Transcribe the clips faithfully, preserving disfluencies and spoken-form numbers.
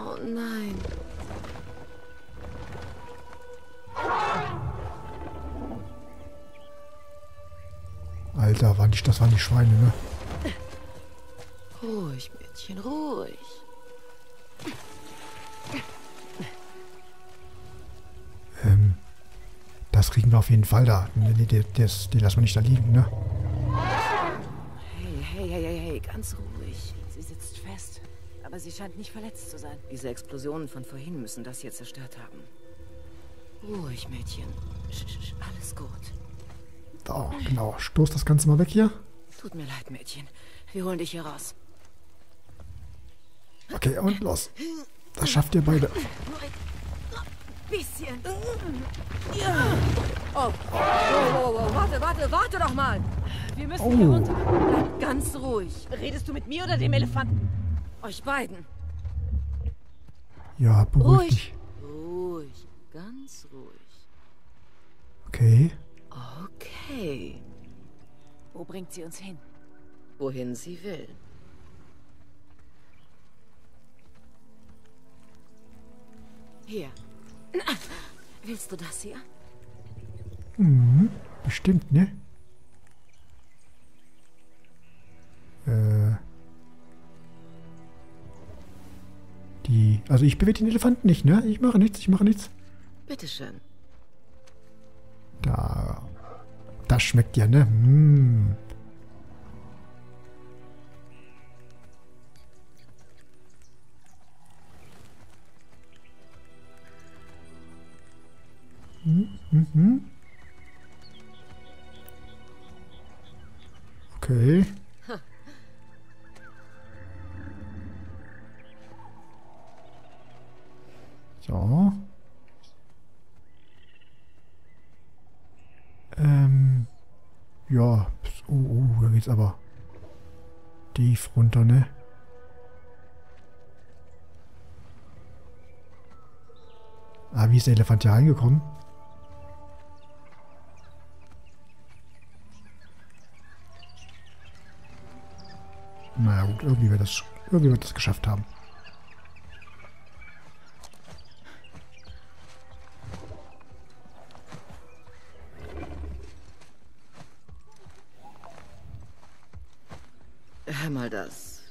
Oh nein. Alter, waren die, das waren die Schweine, ne? Ruhig, Mädchen, ruhig. Ähm, das kriegen wir auf jeden Fall da. Nee, nee, den, das, den lassen wir nicht da liegen, ne? Hey, hey, hey, hey, hey, ganz ruhig. Sie sitzt fest, aber sie scheint nicht verletzt zu sein. Diese Explosionen von vorhin müssen das hier zerstört haben. Ruhig, Mädchen. Sch, sch, sch, alles gut. Da, genau. Stoß das Ganze mal weg hier. Tut mir leid, Mädchen. Wir holen dich hier raus. Okay, und los. Das schafft ihr beide. Bisschen. Ja. Oh. Oh, oh, oh, warte, warte, warte doch mal. Wir müssen Oh. hier runter. Bleib ganz ruhig. Redest du mit mir oder dem Elefanten? Euch beiden. Ja, beruhig Ruhig. dich. Ruhig. Ganz ruhig. Okay. Okay. Wo bringt sie uns hin? Wohin sie will. Hier. Willst du das hier? Mhm. Bestimmt, ne? Äh. Die. Also ich bewege den Elefanten nicht, ne? Ich mache nichts, ich mache nichts. Bitteschön. Da. Das schmeckt ja, ne? Mm. Mhm. Mhm. Okay. So. Ähm. Ja. Oh, oh, da geht's aber tief runter, ne? Ah, wie ist der Elefant hier reingekommen? Na gut, irgendwie wird das, irgendwie wird das geschafft haben. Hör mal das.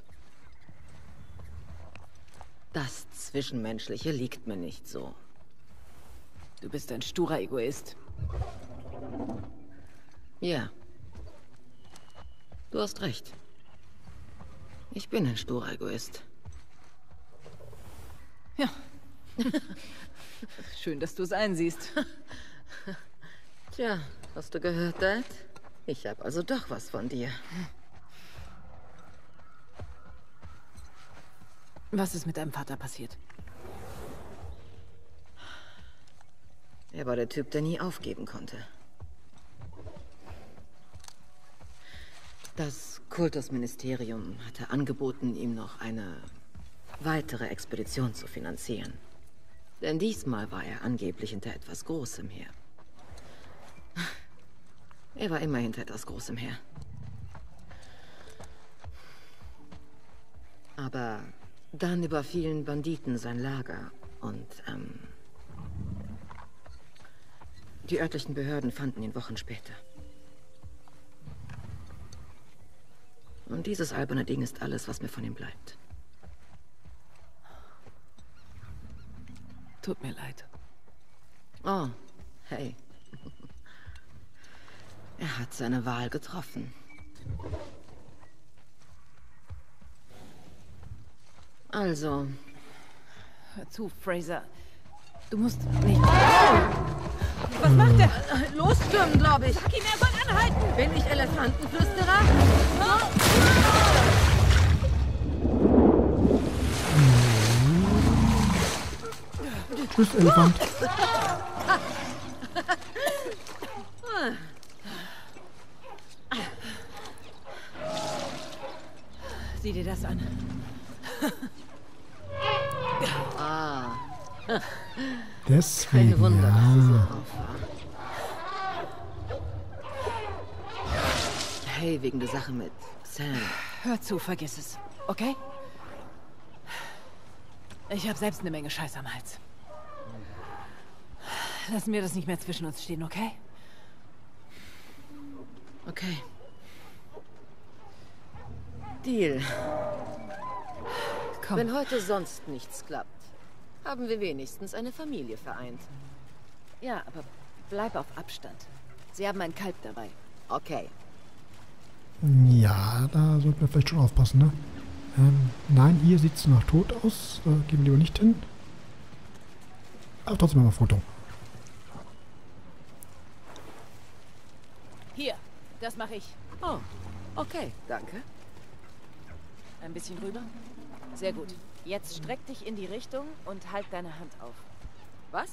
Das Zwischenmenschliche liegt mir nicht so. Du bist ein sturer Egoist. Ja. Du hast recht. Ich bin ein sturer Egoist. Ja. Schön, dass du es einsiehst. Tja, hast du gehört, Dad? Ich habe also doch was von dir. Was ist mit deinem Vater passiert? Er war der Typ, der nie aufgeben konnte. Das Kultusministerium hatte angeboten, ihm noch eine weitere Expedition zu finanzieren. Denn diesmal war er angeblich hinter etwas Großem her. Er war immer hinter etwas Großem her. Aber dann überfielen Banditen sein Lager und, ähm... die örtlichen Behörden fanden ihn Wochen später. Und dieses alberne Ding ist alles, was mir von ihm bleibt. Tut mir leid. Oh, hey. Er hat seine Wahl getroffen. Also, Hör zu, Fraser. Du musst nicht... Was macht er? losstürmen, glaube ich. Sag ihm, er soll anhalten! Bin ich Elefantenflüsterer? Tschüss, Elefant. Sieh dir das an. Ah, Deswegen, kein Wunder, dass sie so ja. drauf war. Hey, wegen der Sache mit Sam. Hör zu, vergiss es. Okay? Ich habe selbst eine Menge Scheiß am Hals. Lassen wir das nicht mehr zwischen uns stehen, okay? Okay. Deal. Komm. Wenn heute sonst nichts klappt, haben wir wenigstens eine Familie vereint. Ja, aber bleib auf Abstand. Sie haben ein Kalb dabei. Okay. Ja, da sollten wir vielleicht schon aufpassen, ne? Ähm, nein, hier sieht es nach tot aus. Äh, gehen wir lieber nicht hin. Aber trotzdem mal ein Foto. Hier, das mache ich. Oh, okay, danke. Ein bisschen rüber. Sehr gut. Jetzt streck dich in die Richtung und halt deine Hand auf. Was?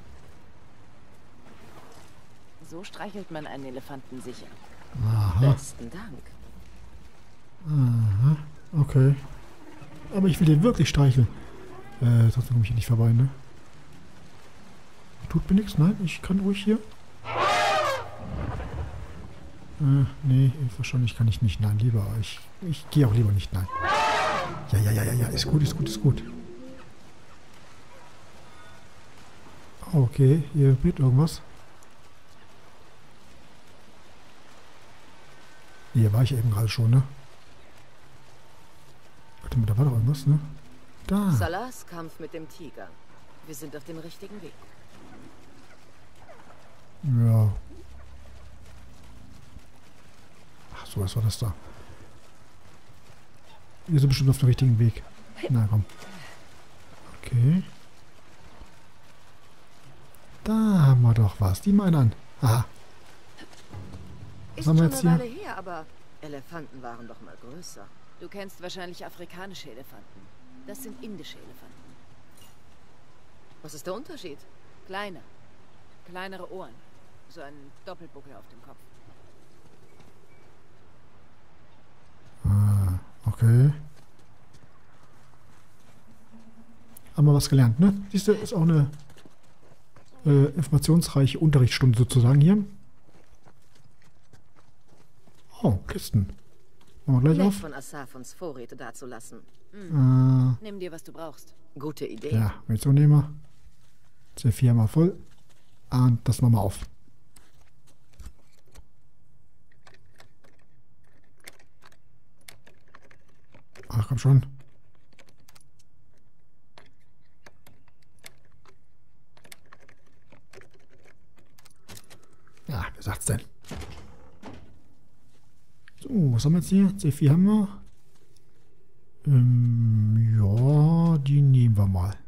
So streichelt man einen Elefanten sicher. Aha. Besten Dank. Aha. Okay. Aber ich will den wirklich streicheln. Äh, trotzdem komme ich hier nicht vorbei, ne? Tut mir nichts, nein? Ich kann ruhig hier. Äh, nee, wahrscheinlich kann ich nicht. Nein, lieber. Ich, ich gehe auch lieber nicht, nein. Ja, ja, ja, ja, ja. Ist gut, ist gut, ist gut. Okay, hier wird irgendwas. Hier war ich eben gerade schon, ne? Warte mal, da war doch irgendwas, ne? Da. Salahs Kampf mit dem Tiger. Wir sind auf dem richtigen Weg. Ja. Ach so, was war das da? Wir sind bestimmt auf dem richtigen Weg. Na komm. Okay. Da haben wir doch was. Die meinen an. Aha. Was Ist haben wir schon jetzt eine hier? Weile her, aber Elefanten waren doch mal größer. Du kennst wahrscheinlich afrikanische Elefanten. Das sind indische Elefanten. Was ist der Unterschied? Kleiner. Kleinere Ohren. So ein Doppelbuckel auf dem Kopf. Ah, okay. Haben wir was gelernt, ne? Siehst du, ist auch eine äh, informationsreiche Unterrichtsstunde sozusagen hier. Oh, Kisten. Machen wir gleich Nett auf. von Asaf uns Vorräte dazulassen. Äh, Nimm dir, was du brauchst. Gute Idee. ja, wenn ich so nehme. C vier mal voll. Und das machen wir auf. Ach, komm schon. Ja, wer sagt's denn? So, was haben wir jetzt hier? C vier haben wir. Ähm, ja, die nehmen wir mal.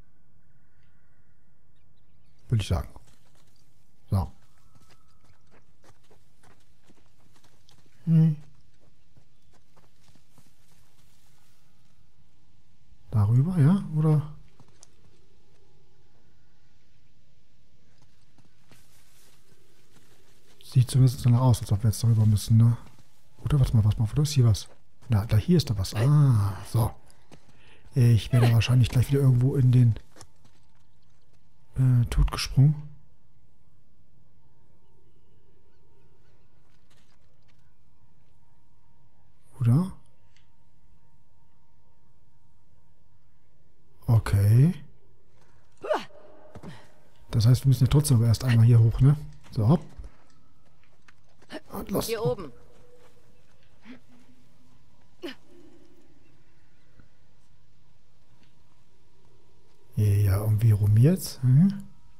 Würde ich sagen. So. Hm. Darüber, ja? Oder? Sieht zumindest danach aus, als ob wir jetzt darüber müssen, ne? Oder warte mal, was mal, wo ist hier was? Na, da hier ist da was. Ah, so. Ich werde wahrscheinlich gleich wieder irgendwo in den äh, Tod gesprungen. Oder? Okay. Das heißt, wir müssen ja trotzdem aber erst einmal hier hoch, ne? So, hopp. Und los. Hier oben. Ja, und wie rum jetzt? Hm?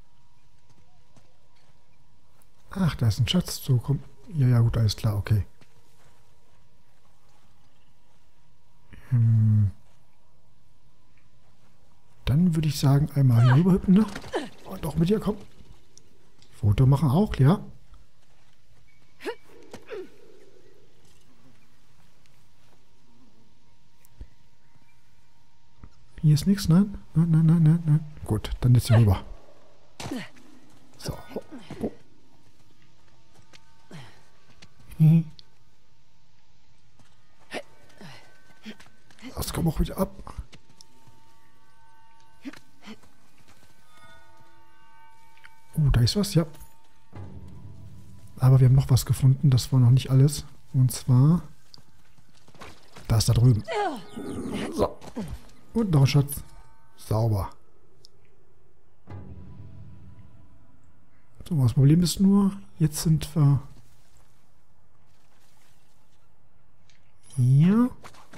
Ach, da ist ein Schatz. So, komm. Ja, ja, gut, alles klar, okay. Hm. Dann würde ich sagen, einmal hier rüber hüpfen, ne? Und auch mit dir, komm. Foto machen auch, ja? Hier ist nichts, nein? Nein, nein, nein, nein, nein. Gut, dann jetzt hier rüber. So. Oh. Hm. Das kommt auch wieder ab. Oh, da ist was, ja. Aber wir haben noch was gefunden, das war noch nicht alles. Und zwar... Da ist da drüben. So. Und noch ein Schatz. Sauber. So, das Problem ist nur, jetzt sind wir hier.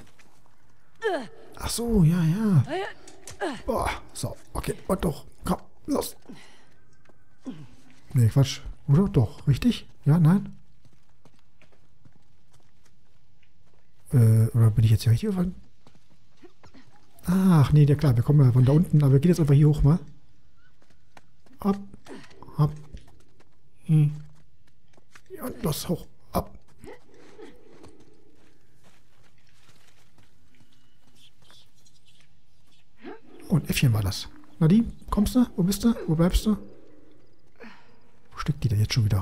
Ach so, ja, ja. Boah, so, okay, und doch, komm, los. Nee, Quatsch. Oder? Doch, richtig? Ja, nein? Äh, oder bin ich jetzt hier richtig? Oder? Ach, nee, ja klar, wir kommen ja von da unten, aber wir gehen jetzt einfach hier hoch mal. Ab, ab. Hm. Ja, und los, hoch, ab. Und Äffchen war das. Nadine, kommst du? Wo bist du? Wo bleibst du? Wo steckt die da jetzt schon wieder?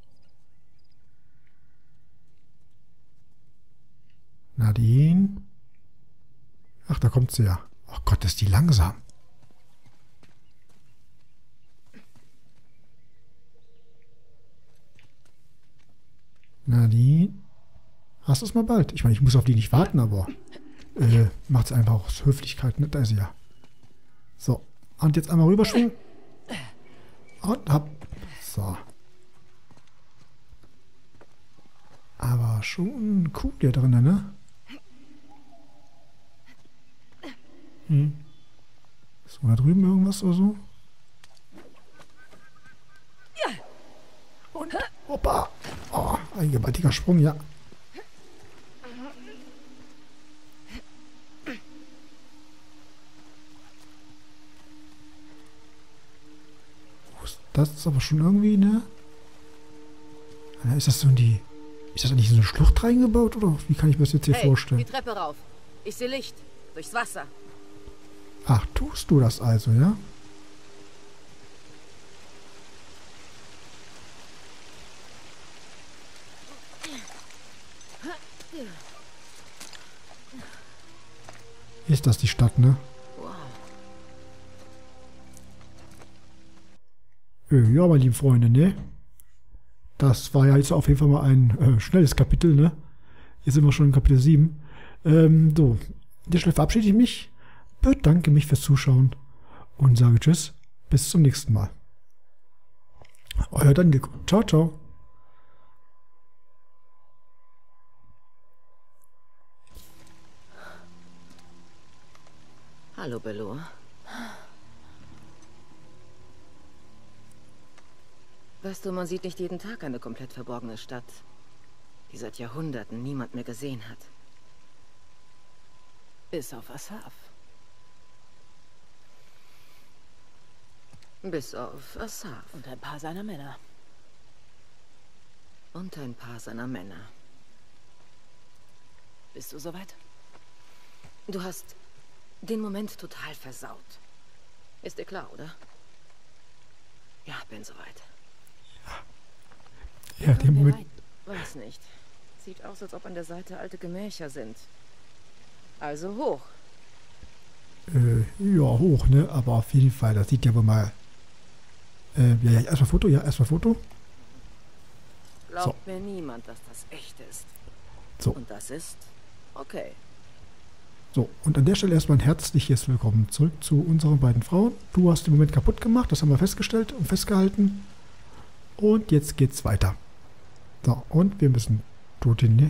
Nadine? Ach, da kommt sie ja. Oh Gott, ist die langsam. Nadine? Hast du es mal bald? Ich meine, ich muss auf die nicht warten, aber äh, macht es einfach aus Höflichkeit, ne? Da ist sie ja. So, und jetzt einmal rüberschwingen. Und hab. So. Aber schon cool hier drinnen, ne? Hm. Ist da drüben irgendwas oder so? Und, hoppa. Oh, ein gewaltiger Sprung, ja. Das ist aber schon irgendwie, ne? Ist das so in die... Ist das eigentlich so eine Schlucht reingebaut, oder wie kann ich mir das jetzt hier hey, vorstellen? Die Treppe rauf. Ich sehe Licht. Durchs Wasser. Ach, tust du das also, ja? Ist das die Stadt, ne? Wow. Äh, ja, meine lieben Freunde, ne? Das war ja jetzt auf jeden Fall mal ein äh, schnelles Kapitel, ne? Jetzt sind wir schon in Kapitel sieben. Ähm, so. An der Stelle verabschiede ich mich, bedanke mich fürs Zuschauen und sage Tschüss, bis zum nächsten Mal. Euer Daniel. Ciao, ciao. Hallo, Belor. Weißt du, man sieht nicht jeden Tag eine komplett verborgene Stadt, die seit Jahrhunderten niemand mehr gesehen hat. Bis auf Asaf. Bis auf Asaf. Und ein paar seiner Männer. Und ein paar seiner Männer. Bist du soweit? Du hast den Moment total versaut. Ist dir klar, oder? Ja, bin soweit. Ja, den Moment. Weiß nicht. Sieht aus, als ob an der Seite alte Gemächer sind. Also hoch. Äh, ja, hoch, ne? Aber auf jeden Fall, das sieht ja wohl mal... Äh, ja, ja, erstmal Foto, ja, erstmal Foto. Glaubt so. Mir niemand, dass das echt ist. So. Und das ist okay. So, und an der Stelle erstmal ein herzliches Willkommen zurück zu unseren beiden Frauen. Du hast den Moment kaputt gemacht, das haben wir festgestellt und festgehalten. Und jetzt geht's weiter. So, und wir müssen dorthin, ne?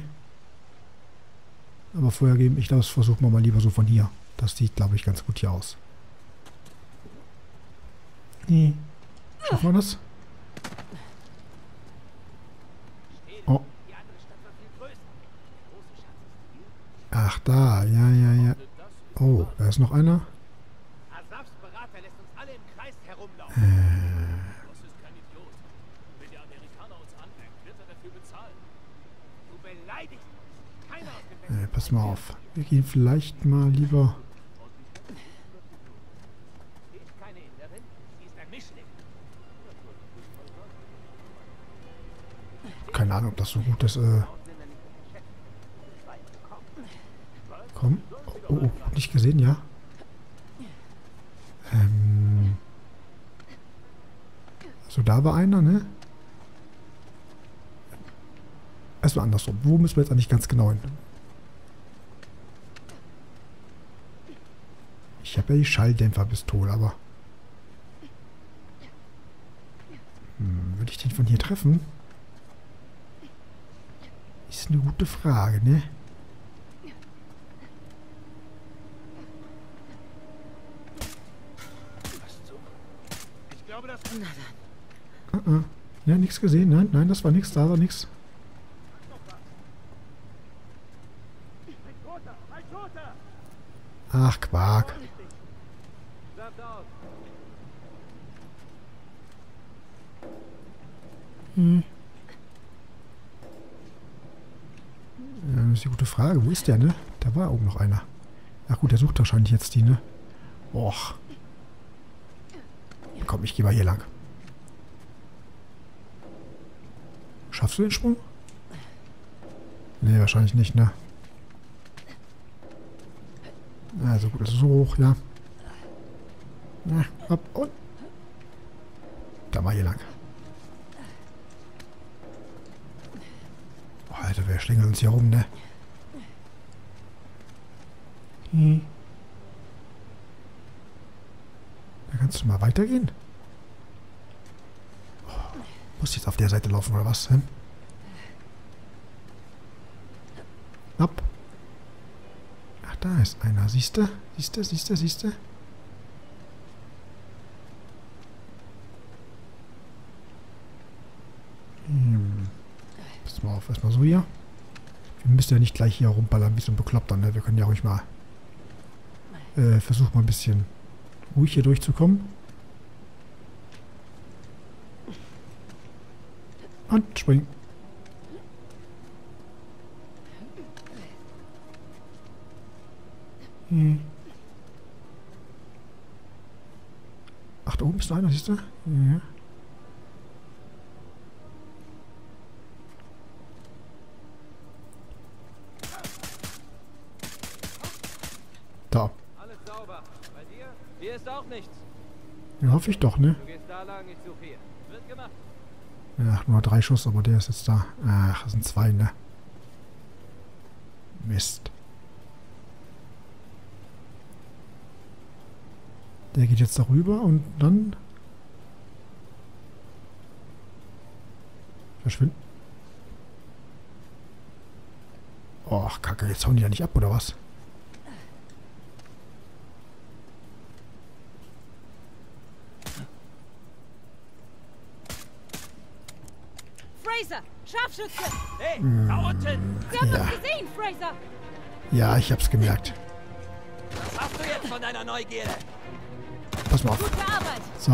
Aber vorher geben, ich glaube, das versuchen wir mal lieber so von hier. Das sieht, glaube ich, ganz gut hier aus. Nee. Schaffen wir das? Oh. Ach, da. Ja, ja, ja. Oh, da ist noch einer. Asafs Berater lässt uns alle im Kreis herumlaufen. Äh. Das ist kein Idiot. Wenn der Amerikaner uns anmerkt, wird er dafür bezahlen. Du beleidigst uns. Keiner auf dem Weg. Äh, pass mal auf. Wir gehen vielleicht mal lieber... Sie ist keine Inderin, sie ist ein Mischling. Keine Ahnung, ob das so gut ist. Äh. Komm. Oh, oh, nicht gesehen, ja? Ähm. So, da war einer, ne? Erstmal andersrum. Wo müssen wir jetzt eigentlich ganz genau hin? Ich habe habe ja die Schalldämpferpistole, aber... Hm, würde ich den von hier treffen? Ist eine gute Frage, ne? Ich glaube, das... Na dann. Uh -uh. Ja, nichts gesehen. Nein, nein, das war nichts. Da war nichts. Ein Toter! Ein Toter! Ach, Quark. Saft aus! Hm. Ja, das ist die gute Frage. Wo ist der, ne? Da war oben noch einer. Ach gut, der sucht wahrscheinlich jetzt die, ne? Och. Komm, ich gehe mal hier lang. Schaffst du den Sprung? Ne, wahrscheinlich nicht, ne? Also gut, also so hoch, ja. Na, hopp, und. Da mal hier lang. Oh, Alter, wir schlängeln uns hier rum, ne? Hm. Da kannst du mal weitergehen. Oh, muss jetzt auf der Seite laufen, oder was? Hm? Ab. Ach, da ist einer. Siehst du? Siehst du? Siehst du? Siehst du? Hm. Pass mal auf. Erstmal so hier. Wir müssen ja nicht gleich hier rumballern wie so ein Bekloppter, ne? Wir können ja ruhig mal äh, versuchen mal ein bisschen ruhig hier durchzukommen. Und springen. Hm. Ach, da oben ist noch einer, siehst du? Ja. Da. Alles sauber. Bei dir? Hier ist auch nichts. Ja, hoffe ich doch, ne? Du gehst da lang, ich suche hier. Wird gemacht. Ach, nur drei Schuss, aber der ist jetzt da. Ach, das sind zwei, ne? Mist. Der geht jetzt darüber und dann... Verschwinden. Och, Kacke, jetzt hauen die ja nicht ab, oder was? Fraser! Scharfschütze! Hey, da unten! Sie haben Ja. uns gesehen, Fraser! Ja, ich hab's gemerkt. Was hast du jetzt von deiner Neugierde? Pass mal auf. Gute Arbeit! So.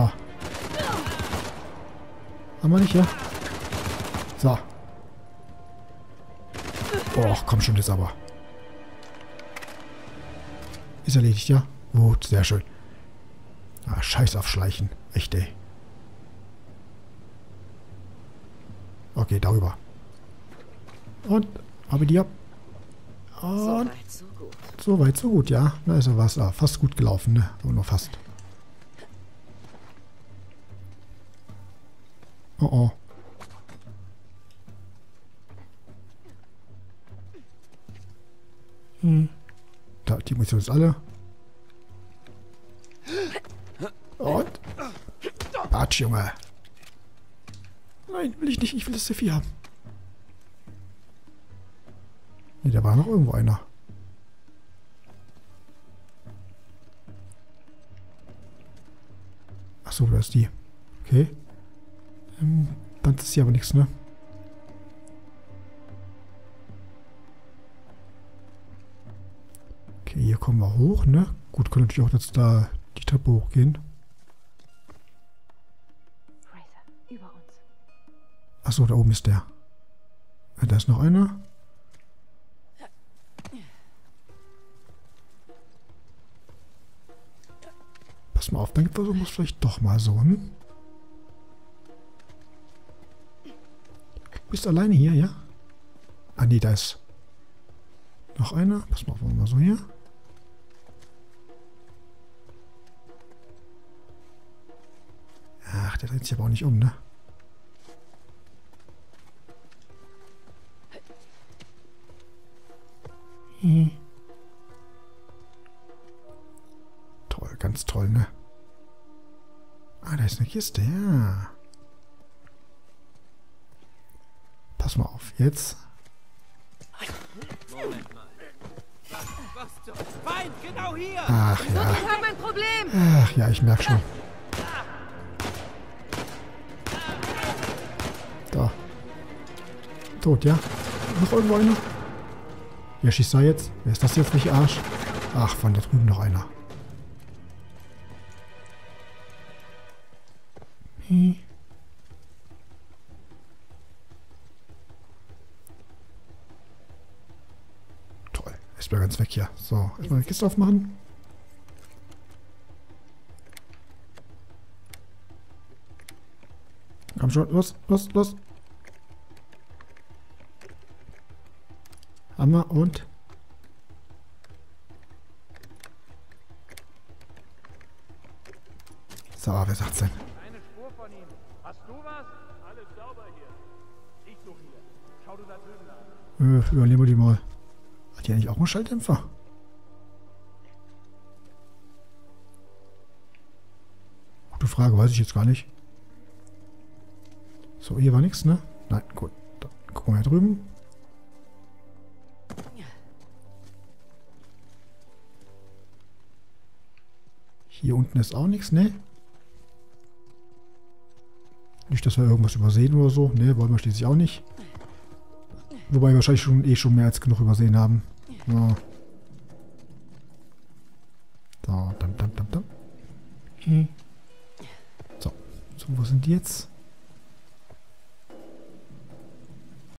Haben wir nicht, ja? So. Och, komm schon jetzt aber. Ist erledigt, ja? Gut, sehr schön. Ah, scheiß auf Schleichen. Echt, ey. Okay, darüber. Und, habe die ab. So Und weit, so gut. so weit, so gut, ja. Da ist ja was. Ah, fast gut gelaufen, ne? Aber nur fast. Oh oh. Hm. Da, die Munition ist alle. Und. Batsch, Junge. Nein, will ich nicht. Ich will das C vier haben. Ne, da war noch irgendwo einer. Achso, da ist die. Okay. Ähm, dann ist hier aber nichts, ne? Okay, hier kommen wir hoch, ne? Gut, können natürlich auch jetzt da die Treppe hochgehen. Fraser, über uns. Achso, da oben ist der. Ja, da ist noch einer. Pass mal auf, dann versuchen wir es vielleicht doch mal so, hm? Du bist alleine hier, ja? Ah, nee, da ist noch einer. Pass mal auf, mal so hier. Ach, der dreht sich aber auch nicht um, ne? Hm. Toll. Ah, da ist eine Kiste, ja. Pass mal auf, jetzt. Moment mal. Was, was zum Feind, genau hier! Ach ja. Ich habe ein Problem! Ach ja, ich merke schon. Da. Tot, ja? Noch irgendwo einer? Wer schießt da jetzt? Wer ist das jetzt, nicht Arsch? Ach, von da drüben noch einer. Hm. Toll. Ist mir ganz weg hier. So, erstmal eine Kiste aufmachen. Komm schon, los, los, los. Hammer und... So, wer sagt's denn? Keine Spur von ihm. Hast du was? Alles sauber hier. Ich suche hier. Schau du da drüben nach. Äh, übernehmen wir die mal. Hat die eigentlich auch einen Schalldämpfer? Gute Frage, weiß ich jetzt gar nicht. So, hier war nichts, ne? Nein, gut. Dann gucken wir hier drüben. Hier unten ist auch nichts, ne? Nicht, dass wir irgendwas übersehen oder so. Ne, wollen wir schließlich auch nicht. Wobei wir wahrscheinlich schon eh schon mehr als genug übersehen haben. Ja. So, dam, dam, dam, dam. Hm. So. So, wo sind die jetzt?